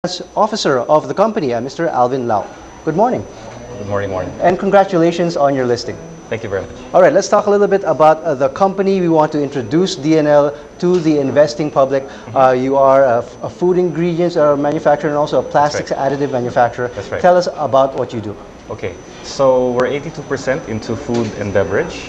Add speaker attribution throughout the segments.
Speaker 1: Finance Officer of the company, Mr. Alvin Lau. Good morning.
Speaker 2: Good morning, morning.
Speaker 1: And congratulations on your listing.
Speaker 2: Thank you very much.
Speaker 1: All right, let's talk a little bit about the company. We want to introduce DNL to the investing public. You are a food ingredients manufacturer and also a plastics additive manufacturer.
Speaker 2: That's right.
Speaker 1: Tell us about what you do.
Speaker 2: Okay, so we're 82% into food and beverage.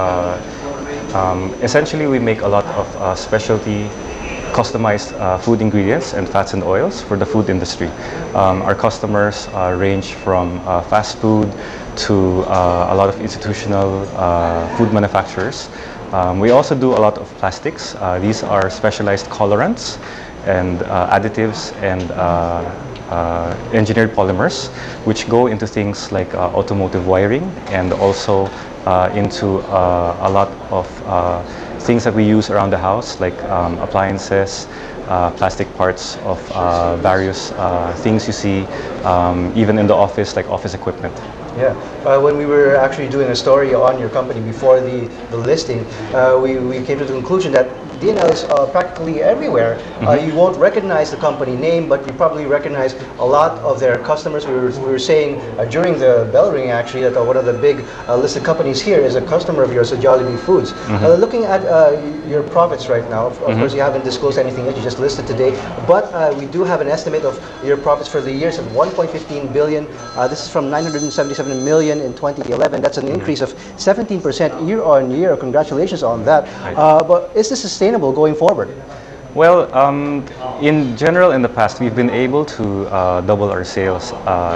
Speaker 2: Essentially, we make a lot of specialty customized food ingredients and fats and oils for the food industry. Our customers range from fast food to a lot of institutional food manufacturers. We also do a lot of plastics. These are specialized colorants and additives and engineered polymers, which go into things like automotive wiring and also into a lot of things that we use around the house, like appliances, plastic parts of various things you see, even in the office, like office equipment.
Speaker 1: Yeah, when we were actually doing a story on your company before the listing, we came to the conclusion that DNL is practically everywhere. You won't recognize the company name, but you probably recognize a lot of their customers. We were saying during the bell ring actually that one of the big listed companies here is a customer of yours, so Jollibee Foods. Looking at your profits right now, of course you haven't disclosed anything yet, you just listed today, but we do have an estimate of your profits for the years of 1.15 billion. This is from 977 million in 2011. That's an increase of 17% year on year. Congratulations on that. But is this sustainable going forward?
Speaker 2: Well, in general, in the past, we've been able to double our sales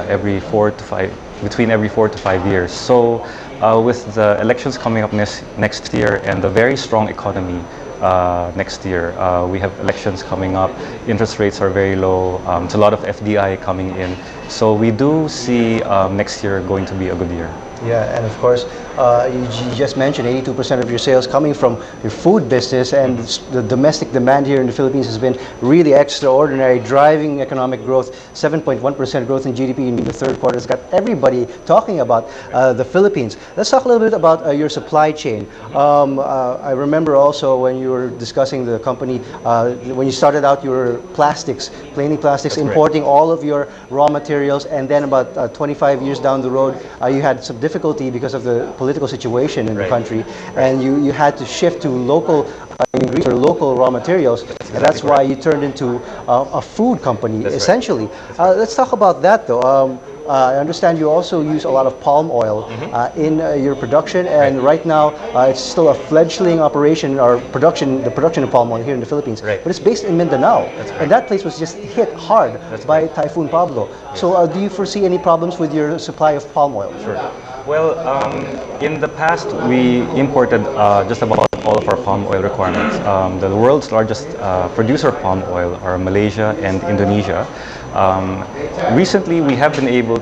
Speaker 2: between every 4 to 5 years. So with the elections coming up next year and the very strong economy next year, we have elections coming up, interest rates are very low, it's a lot of FDI coming in. So we do see next year going to be a good year.
Speaker 1: Yeah, and of course, you just mentioned 82% of your sales coming from your food business, and the domestic demand here in the Philippines has been really extraordinary, driving economic growth. 7.1% growth in GDP in the third quarter has got everybody talking about the Philippines. Let's talk a little bit about your supply chain. I remember also when you were discussing the company, when you started out, you were plastics, planing plastics,
Speaker 2: That's
Speaker 1: importing all of your raw materials, and then about 25 years down the road, you had some difficulty because of the political situation in the country, and you had to shift to local ingredients or local raw materials, and that's why you turned into a food company, essentially. Let's talk about that, though. I understand you also use a lot of palm oil in your production, and right now it's still a fledgling operation, or the production of palm oil here in the Philippines. But it's based in Mindanao, and that place was just hit hard by Typhoon Pablo. So do you foresee any problems with your supply of palm oil?
Speaker 2: Sure. Well, in the past, we imported just about all of our palm oil requirements. The world's largest producer of palm oil are Malaysia and Indonesia. Recently, we have been able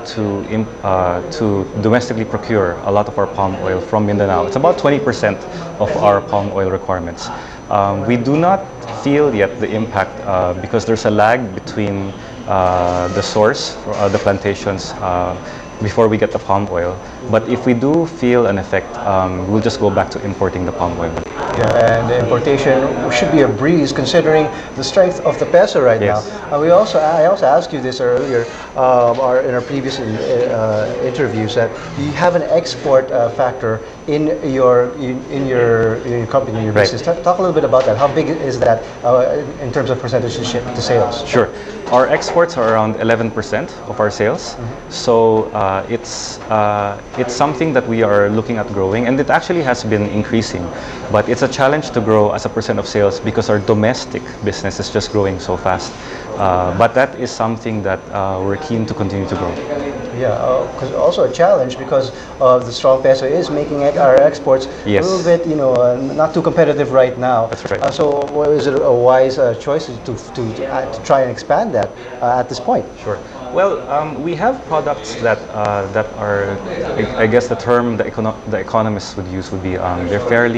Speaker 2: to domestically procure a lot of our palm oil from Mindanao. It's about 20% of our palm oil requirements. We do not feel yet the impact because there's a lag between the source, the plantations, before we get the palm oil. But if we do feel an effect, we'll just go back to importing the palm oil.
Speaker 1: Yeah, and the importation should be a breeze considering the strength of the peso right now. I also asked you this earlier, in our previous interviews, that you have an export factor in your company, in your business. Talk a little bit about that. How big is that in terms of percentage to sales?
Speaker 2: Sure. Our exports are around 11% of our sales. So it's something that we are looking at growing, and it actually has been increasing. But it's a challenge to grow as a percent of sales because our domestic business is just growing so fast. But that is something that we're keen to continue to grow.
Speaker 1: Yeah, because also a challenge because of the strong peso is making our exports a little bit, not too competitive right now.
Speaker 2: That's right.
Speaker 1: So is it a wise choice to try and expand that at this point?
Speaker 2: Sure. Well, we have products that are, I guess the term the economists would use would be, they're fairly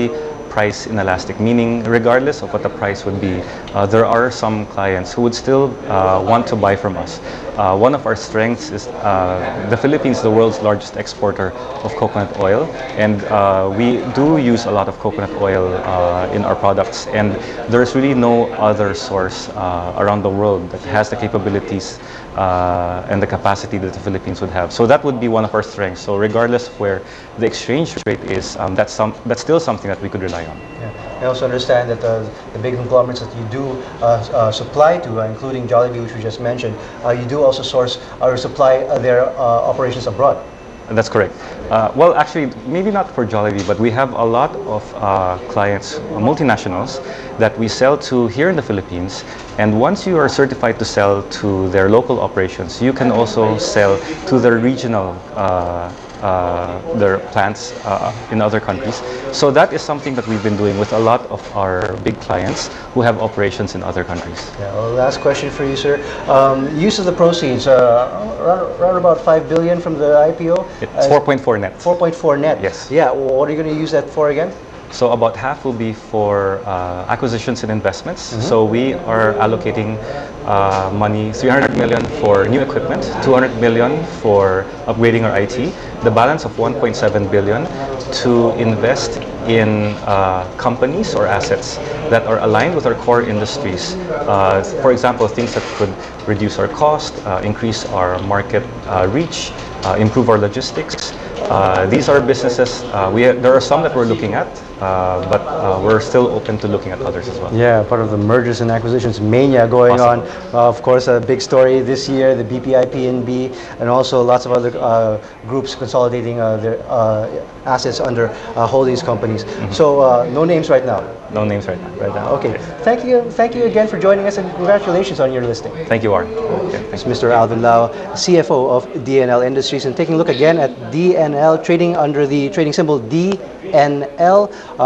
Speaker 2: price inelastic, meaning regardless of what the price would be, there are some clients who would still want to buy from us. One of our strengths is the Philippines, the world's largest exporter of coconut oil, and we do use a lot of coconut oil in our products, and there's really no other source around the world that has the capabilities and the capacity that the Philippines would have. So that would be one of our strengths. So regardless of where the exchange rate is, that's still something that we could rely on.
Speaker 1: Yeah. I also understand that the big conglomerates that you do supply to, including Jollibee, which we just mentioned, you do also source or supply their operations abroad.
Speaker 2: That's correct. Well, actually, maybe not for Jollibee, but we have a lot of clients, multinationals, that we sell to here in the Philippines. And once you are certified to sell to their local operations, you can also sell to their regional their plants in other countries. So that is something that we've been doing with a lot of our big clients who have operations in other countries.
Speaker 1: Yeah, well, last question for you, sir. Use of the proceeds, around about 5 billion from the IPO?
Speaker 2: It's 4.4 net.
Speaker 1: 4.4 net?
Speaker 2: Yes.
Speaker 1: Yeah, what are you going to use that for again?
Speaker 2: So about half will be for acquisitions and investments. So we are allocating money, 300 million for new equipment, 200 million for upgrading our IT, the balance of 1.7 billion to invest in companies or assets that are aligned with our core industries. For example, things that could reduce our cost, increase our market reach, improve our logistics. These are businesses, there are some that we're looking at, but we're still open to looking at others as well.
Speaker 1: Yeah, part of the mergers and acquisitions mania going on. Of course, a big story this year, the BPI-PNB, and also lots of other groups consolidating their assets under holdings companies. So no names right now?
Speaker 2: No names right now.
Speaker 1: Right now, okay. Thank you again for joining us, and congratulations on your listing.
Speaker 2: Thank you, Warren.
Speaker 1: It's Mr. Alvin Lau, CFO of DNL Industries, and taking a look again at DNL trading under the trading symbol DNL.